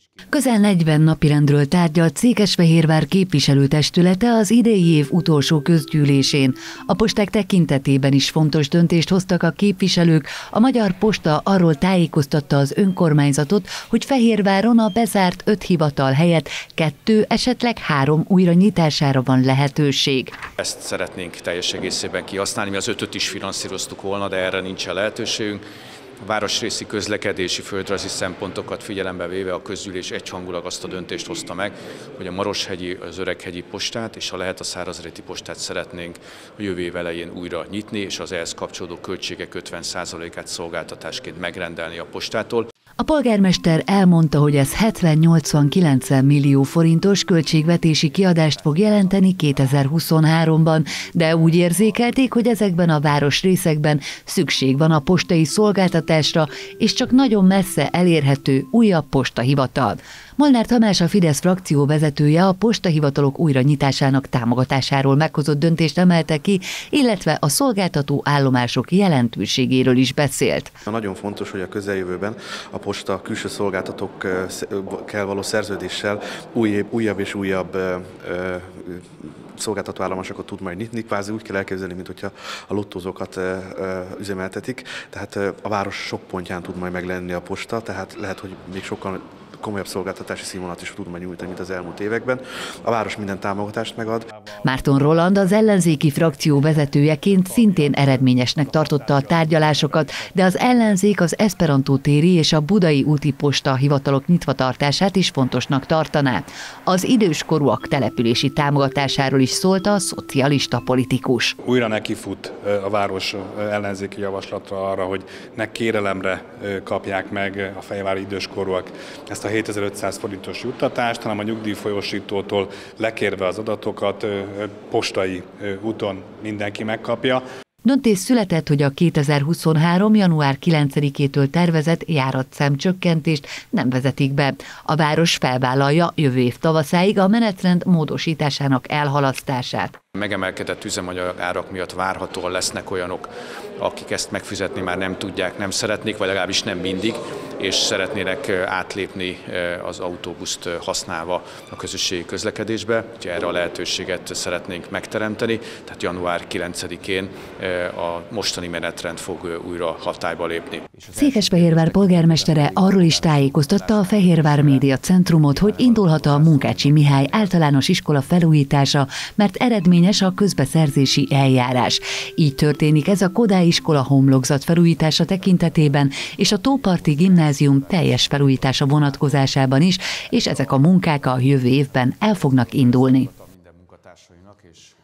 Közel 40 napirendről tárgyalt Székesfehérvár képviselőtestülete az idei év utolsó közgyűlésén. A posták tekintetében is fontos döntést hoztak a képviselők. A Magyar Posta arról tájékoztatta az önkormányzatot, hogy Fehérváron a bezárt 5 hivatal helyett 2, esetleg 3 újra nyitására van lehetőség. Ezt szeretnénk teljes egészében kihasználni, mi az 5-öt is finanszíroztuk volna, de erre nincsen lehetőségünk. A városrészi közlekedési földrajzi szempontokat figyelembe véve a közgyűlés egyhangulag azt a döntést hozta meg, hogy a Maroshegyi, az Öreghegyi postát és ha lehet a Szárazreti postát szeretnénk a jövő év elején újra nyitni, és az ehhez kapcsolódó költségek 50%-át szolgáltatásként megrendelni a postától. A polgármester elmondta, hogy ez 70-80-90 millió forintos költségvetési kiadást fog jelenteni 2023-ban, de úgy érzékelték, hogy ezekben a városrészekben szükség van a postai szolgáltatásra, és csak nagyon messze elérhető újabb postahivatal. Molnár Tamás, a Fidesz frakció vezetője, a postahivatalok újra nyitásának támogatásáról meghozott döntést emelte ki, illetve a szolgáltató állomások jelentőségéről is beszélt. Nagyon fontos, hogy a közeljövőben a posta külső szolgáltatókkel való szerződéssel újabb és újabb szolgáltatóállomásokat tud majd nyitni, kvázi úgy kell elképzelni, mint hogyha a lottózókat üzemeltetik, tehát a város sok pontján tud majd meglenni a posta, tehát lehet, hogy még sokkal komolyabb szolgáltatási színvonalat is tud majd nyújtani, mint az elmúlt években. A város minden támogatást megad. Márton Roland az ellenzéki frakció vezetőjeként szintén eredményesnek tartotta a tárgyalásokat, de az ellenzék az Esperantó téri és a Budai úti posta hivatalok nyitva tartását is fontosnak tartaná. Az időskorúak települési támogatásáról is szólt a szocialista politikus. Újra nekifut a város ellenzéki javaslatra arra, hogy ne kérelemre kapják meg a fehérvári időskorúak ezt a 7500 forintos juttatást, hanem a nyugdíjfolyósítótól lekérve az adatokat postai úton mindenki megkapja. Döntés született, hogy a 2023. január 9-től tervezett járatszám csökkentést nem vezetik be. A város felvállalja jövő év tavaszáig a menetrend módosításának elhalasztását. Megemelkedett üzemanyag árak miatt várhatóan lesznek olyanok, akik ezt megfizetni már nem tudják, nem szeretnék, vagy legalábbis nem mindig, és szeretnének átlépni az autóbuszt használva a közösségi közlekedésbe. Úgyhogy erre a lehetőséget szeretnénk megteremteni, tehát január 9-én a mostani menetrend fog újra hatályba lépni. Székesfehérvár polgármestere arról is tájékoztatta a Fehérvár Média Centrumot, hogy indulhat a Munkácsi Mihály általános iskola felújítása, mert eredményes a közbeszerzési eljárás. Így történik ez a Kodály iskola homlokzat felújítása tekintetében és a Tóparti gimnázium teljes felújítása vonatkozásában is, és ezek a munkák a jövő évben el fognak indulni.